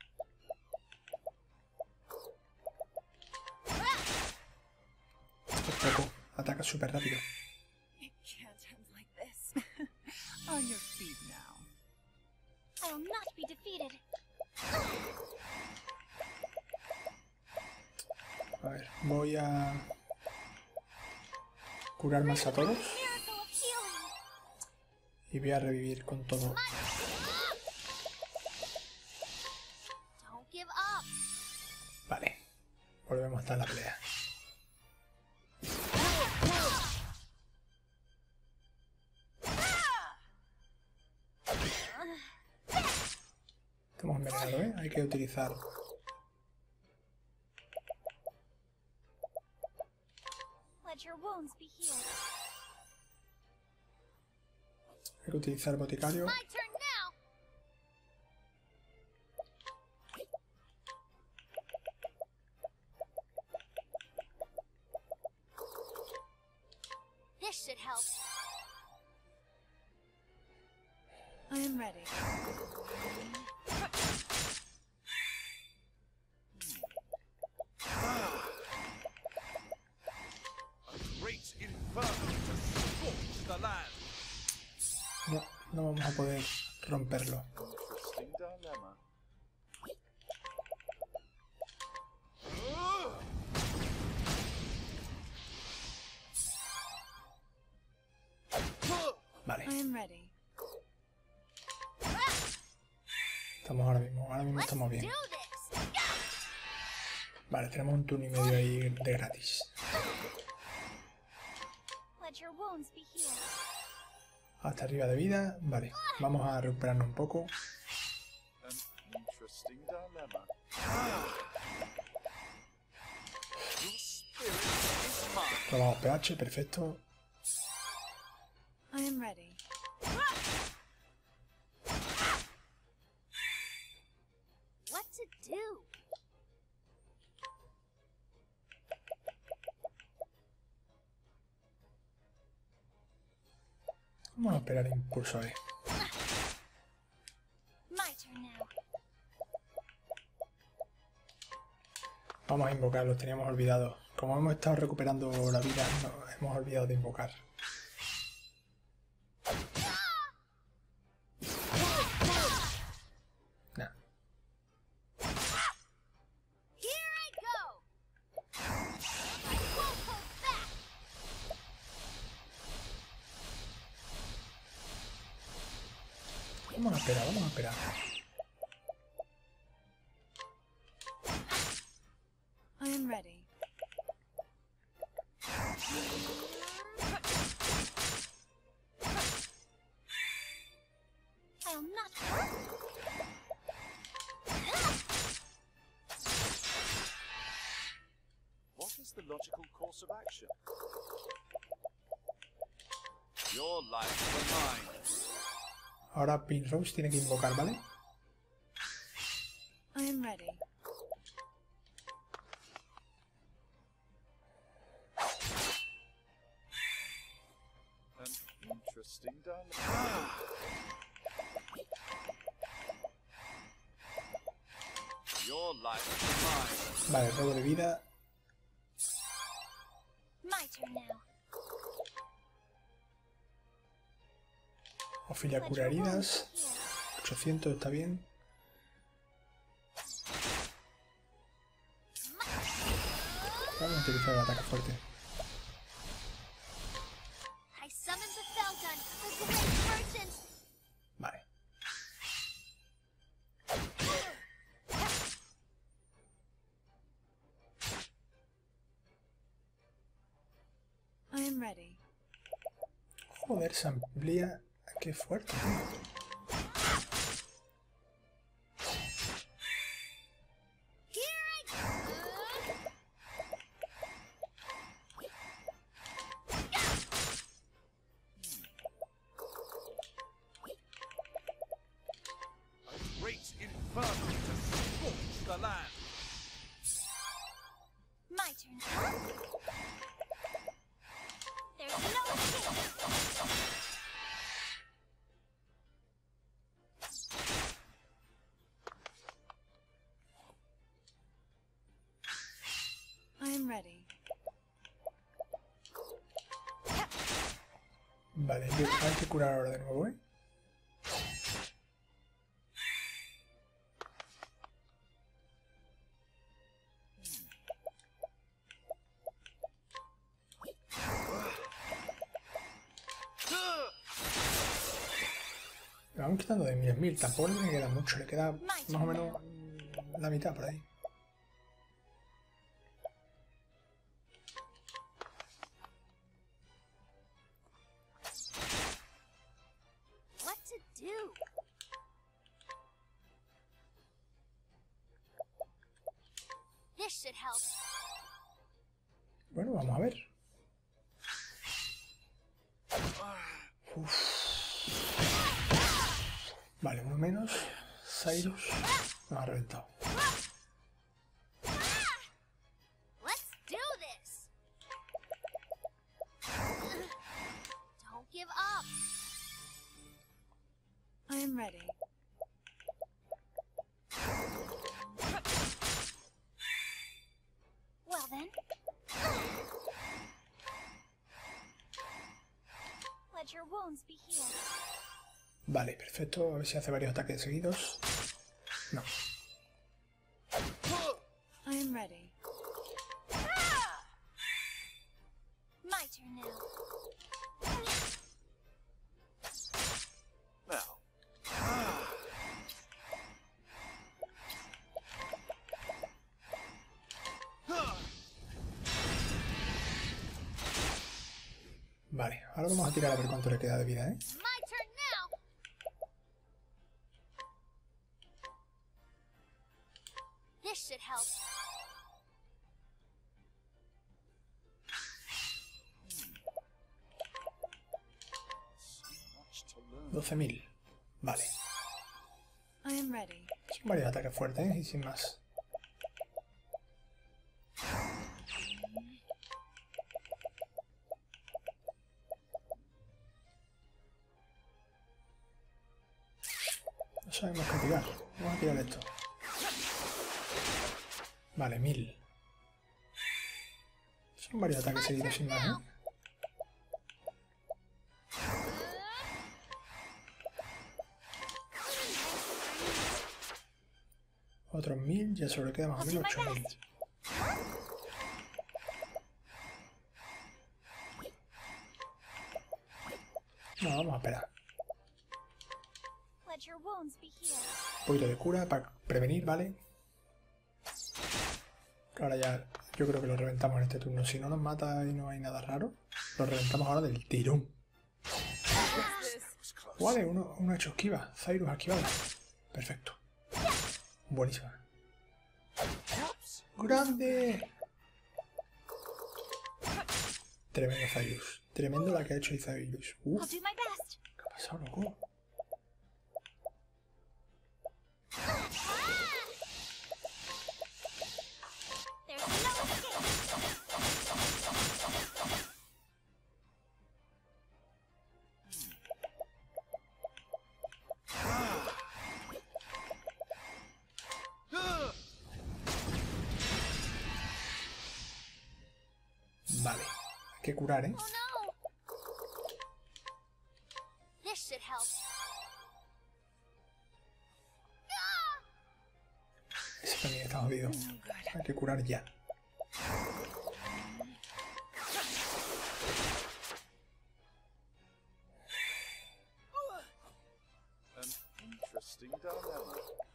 Este poco. Ataca súper rápido. It can't end like this. On your feet now. I will not be defeated. A ver, voy a curar más a todos Miracle of healing. y voy a revivir con todo. Don't give up. Vale, volvemos a estar en la pelea. Estamos envenenados, ¿eh? Hay que utilizar... Let your wounds be healed. Hay que utilizar boticario. My turn now. This should help. I am ready. A great inferno to scorch the land. No, no vamos a poder romperlo. Interesting dilemma. Vale, I am ready. estamos ahora mismo, ahora mismo Let's estamos do bien. this. Vale, tenemos un turno y medio ahí de gratis. Let your wounds be healed. Hasta arriba de vida, vale. Vamos a recuperarnos un poco. An interesting dilemma. Your spirit is mine. Probamos pH, perfecto. I am ready. What to do? Vamos a esperar impulso ahí. My turn now. Vamos a invocar, los teníamos olvidados. Como hemos estado recuperando la vida, nos hemos olvidado de invocar. Nah. Here I go. I won't hold back. Vamos a esperar, vamos a esperar. I am ready. I'll not. What is the logical course of action? Your life for mine. Ahora Pinrose tiene que invocar, ¿vale? I am ready. An interesting dilemma. Your life for mine. Vale, robo de vida. My turn now. Uf, Necrofilia cura heridas. ochocientos está bien. Vamos a utilizar el ataque fuerte. I summoned the Feldon, the great merchant. Vale. I am ready. Joder, se amplía. Qué fuerte, tío. Here I go. A great inferno to scorch the land. My turn. There's no escape. I am ready. Vale, hay que, hay que curar ahora de nuevo, ¿eh? Me van quitando de mil mil, tampoco le queda mucho, le queda más o menos la mitad por ahí. What to do? This should help. Bueno, vamos a ver. Uf. Vale, uno menos. Cyrus nos ha reventado. Let's do this. Don't give up. I am ready. Well then. Let your wounds be healed. Vale, perfecto. A ver si hace varios ataques seguidos. No. I am ready. My turn now. Now. Vale, ahora vamos a tirar a ver cuánto le queda de vida, ¿eh? My turn now. This should help. Much to learn. doce mil. Vale. I am ready. Son varios ataques fuertes, ¿eh? Y sin más. No sabemos qué tirar. Vamos a tirar esto. Vale, mil. Son varios ataques seguidos sin más, ¿eh? Otros mil, ya solo le queda más o menos ocho mil. No, vamos a esperar. Let your wounds be healed. Un poquito de cura para prevenir, ¿vale? Ahora ya, yo creo que lo reventamos en este turno. Si no nos mata y no hay nada raro, lo reventamos ahora del tirón. Vale, uno, uno ha hecho esquiva. Cyrus ha esquivado. Perfecto. Buenísima. ¡Grande! Tremendo Cyrus. Tremendo la que ha hecho Cyrus. I'll Uf, do my best. ¿qué ha pasado, loco? There's no escape. Vale. Hay que curar, ¿eh? Oh no. This should help. está jodido. Hay que curar ya. An interesting dilemma.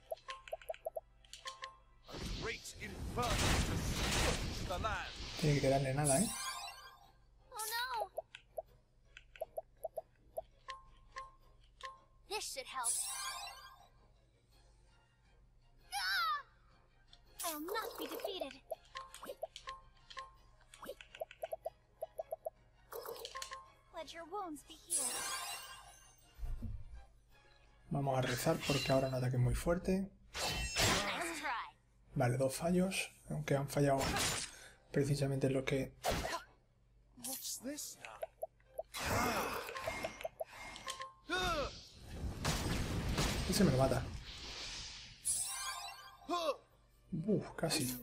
A great inferno destroys the land. Tiene que darle nada, ¿eh? Oh no! This should help. Ah! I'll not be defeated. Let your wounds be healed. Vamos a rezar porque ahora un ataque muy fuerte. Let's try. Vale, dos fallos, aunque han fallado precisamente en lo que... What's this now? Ese me lo mata. Uf, casi.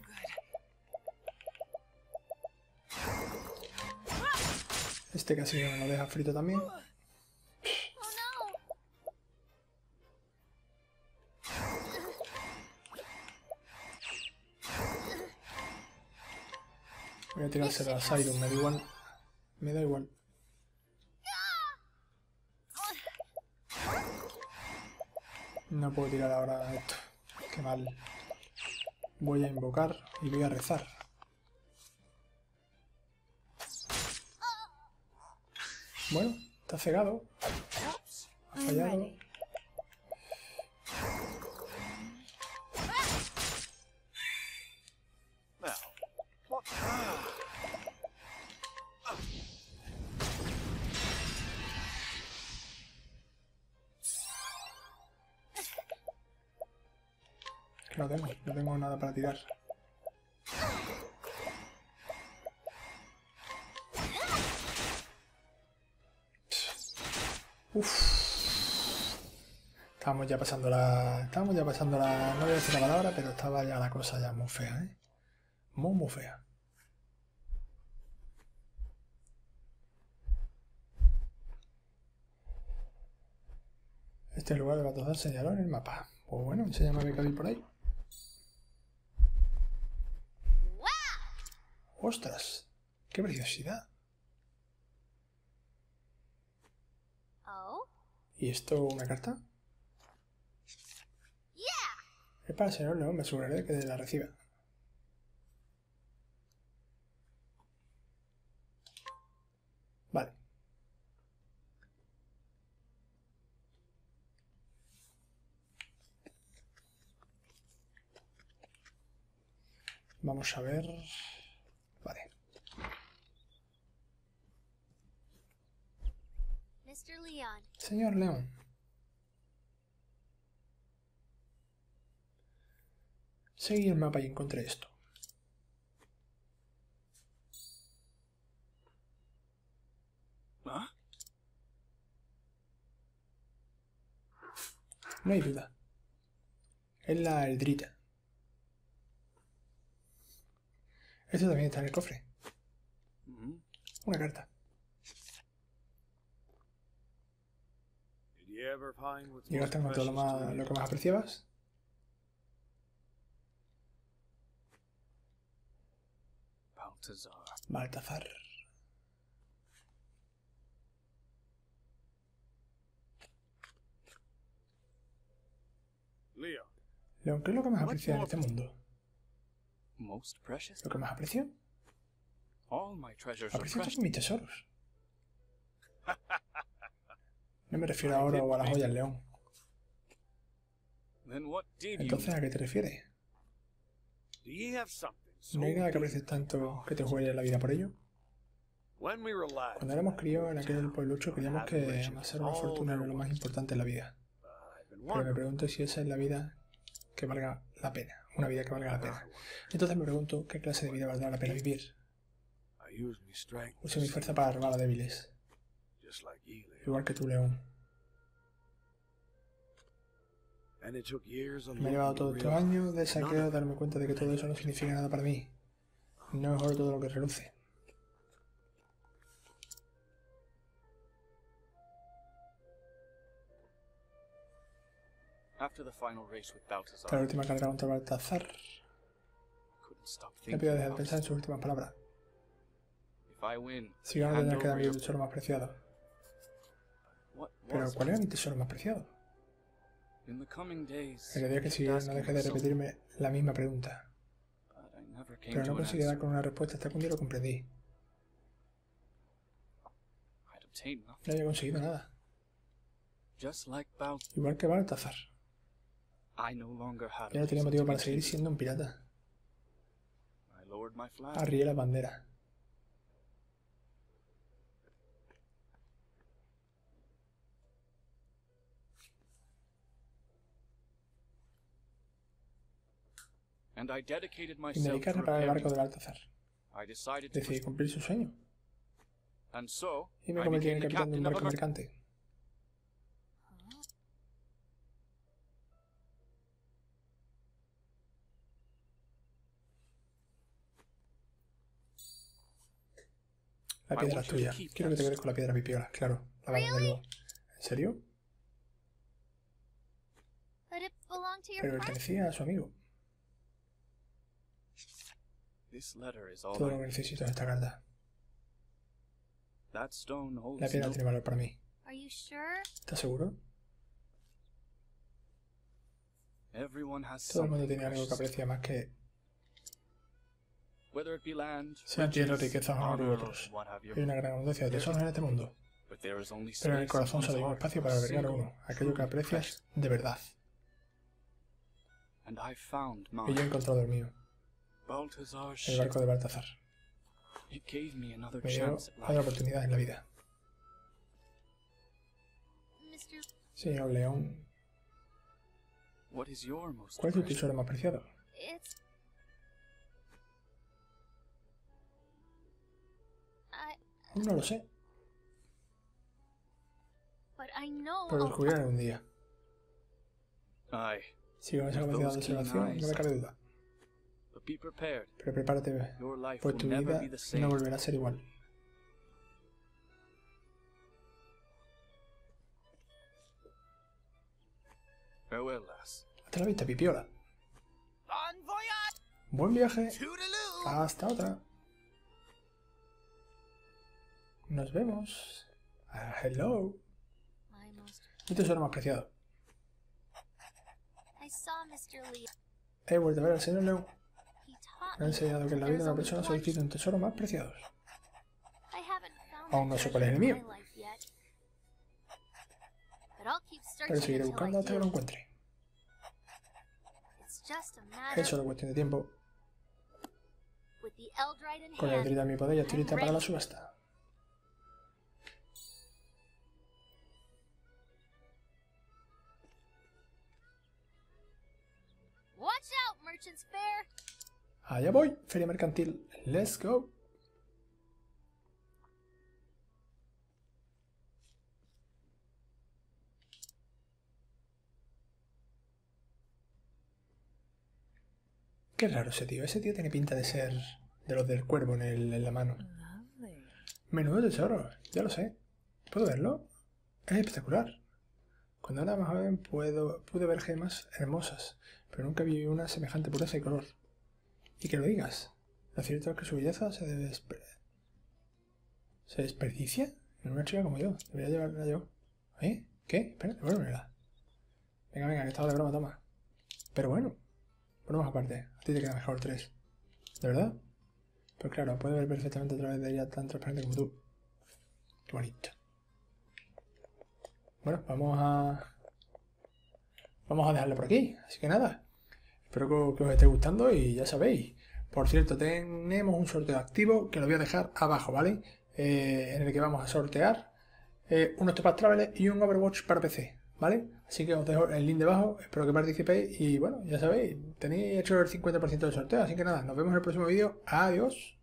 Este casi me lo deja frito también. Oh no! Voy a tirárselo a Siren, me da igual. Me da igual. No puedo tirar ahora esto. Qué mal. Voy a invocar y voy a rezar. Bueno, está cegado. Ha fallado. Now, what? No tengo, no tengo nada para tirar. Uf. Estábamos ya pasando la... Estábamos ya pasando la... No voy a decir la palabra, pero estaba ya la cosa ya muy fea, ¿eh? Muy, muy fea. Este lugar de Baltazar señaló en el mapa. Pues bueno, enséñame qué hay por ahí. ¡Ostras! ¡Qué preciosidad! Oh? ¿Y esto una carta? Yeah! Es para el señor León, me aseguraré de que la reciba. Vale. Vamos a ver... Vale. Mister Leon. Señor León. Seguí el mapa y encontré esto. Huh? No hay duda. Es la Eldrita. Esto también está en el cofre. Mm-hmm. Una carta. Did you ever find what's most ¿Llegaste a encontrar lo, precious to más, you? lo que más apreciabas? Balthazar. Baltazar. Leo, León, ¿qué es lo que más aprecia en este mundo? Most precious? ¿Lo que más aprecio? All my treasures are Aprecio todos precious. mis tesoros. No me refiero a oro o a las joyas, León. Then what did you... Entonces, ¿a qué te refieres? do you have something so ¿No hay nada que deep? aprecies tanto que te juegues la vida por ello? When we were alive, Cuando éramos críos en aquel pueblucho creíamos que amasar una fortuna era lo más importante en la vida. I've been Pero me wondering. pregunto si esa es la vida que valga la pena. Una vida que valga la pena. Entonces me pregunto qué clase de vida valdrá la pena vivir. I used my strength Uso mi fuerza para robar a débiles. just like you, Leo. Igual que tú, León. And it took years of Me ha llevado looking to todos estos realize años de saqueo darme cuenta de que todo eso no significa nada para mí. No es oro todo lo que reluce. After the final race with Tras la Balthazar, última carrera contra Baltazar, stop Le thinking pido dejar de about pensar en it. sus últimas palabras. If I win, Si gano tendrás hand que over darme your... mi tesoro más preciado. What Pero was ¿cuál era mi tesoro más preciado? in the coming days? En los días que I kept siguieron no asking dejé de myself, repetirme la misma pregunta. but I never came Pero to no an conseguí dar answer. con una respuesta hasta que un día lo comprendí. I'd obtained nothing. No había conseguido nada. Just like Balthazar, Igual que Balthazar. I no longer had Ya a no tenía reason motivo to para seguir continue. siendo un pirata. I lowered my flag. Arrié la bandera. And I dedicated Y me myself dediqué a to reparar el barco repairing. de Balthazar. I decided to Decidí pursue, cumplir su sueño. and so Y me I convertí en became el the capitán de un captain of a barco mer- mercante. La I piedra want es you to tuya. keep Quiero que te that quedes con la piedra pipiola. Claro, la vas a vender luego. ¿En serio? But it belonged to your Pero friend. pertenecía a su amigo. This letter is all Todo lo I que necesito es esta carta. That stone La holds piedra no... tiene valor para mí. Are you sure? ¿Estás seguro? Everyone has Todo el mundo something tiene algo que precious. aprecia más que Whether it be land, sean tierras, riches, riquezas, honor u honor, otros. what have you. Hay una gran abundancia de tesoros en este mundo. But there is only Pero en el space corazón in solo hay un one's espacio heart para for a albergar single, uno. Aquello que true aprecias treasure. de verdad. And I found Y yo he mine. encontrado el mío. Balthazar's El ship. barco de Balthazar. It gave me another Me dio chance at otra life. oportunidad en la vida. Mister Señor León, What is your most ¿cuál es tu precious? tesoro más preciado? It's... I... Aún no lo sé, But I know pero lo I'll... descubriré algún día. Aye, Si con esa capacidad de observación, no me cabe duda. but be prepared. Pero prepárate, Your life pues will tu never vida be the same. no volverá a ser igual. Farewell, lass. Hasta la vista, pipiola. Bon voyage! Buen viaje. Toodaloo! Hasta otra. Nos vemos. Ah, hello. My most... Mi tesoro más preciado. I saw Mister Lee. He vuelto a ver al señor León. He taught Me ha me enseñado que en la vida de una persona solo existe un tesoro más preciado. I haven't found Aún that no sé cuál es el treasure in mío. my life yet. But I'll keep Pero searching seguiré until I buscando hasta que lo do. encuentre. It's just a matter Es solo cuestión de tiempo. with the Eldrite in Con el hand. drita a mi poder ya estoy lista para la subasta. Watch out, Merchant's Fair! Allá voy. Feria mercantil. Let's go. Qué raro ese tío. Ese tío tiene pinta de ser de los del cuervo en, el- en la mano. Lovely. Menudo tesoro. Ya lo sé. ¿Puedo verlo? Es espectacular. Cuando era más joven puedo, pude ver gemas hermosas, pero nunca vi una semejante pureza y color. Y que lo digas. Lo cierto es que su belleza se despe- ¿Se desperdicia en una chica como yo. Debería llevarla yo. ¿Eh? ¿Qué? Espera, devuélvemela. Venga, venga, que estaba de broma, toma. Pero bueno. Ponemos aparte. A ti te queda mejor tres. ¿De verdad? Pues claro, puede ver perfectamente a través de ella tan transparente como tú. Qué bonito. Bueno, vamos a... Vamos a dejarlo por aquí. Así que nada. Espero que, que os esté gustando y ya sabéis. Por cierto, tenemos un sorteo activo que lo voy a dejar abajo, ¿vale? Eh, en el que vamos a sortear eh, un Octopath Traveler y un Overwatch para P C, ¿vale? Así que os dejo el link debajo, espero que participéis y bueno, ya sabéis, tenéis hecho el cincuenta por ciento del sorteo, así que nada, nos vemos en el próximo vídeo. Adiós.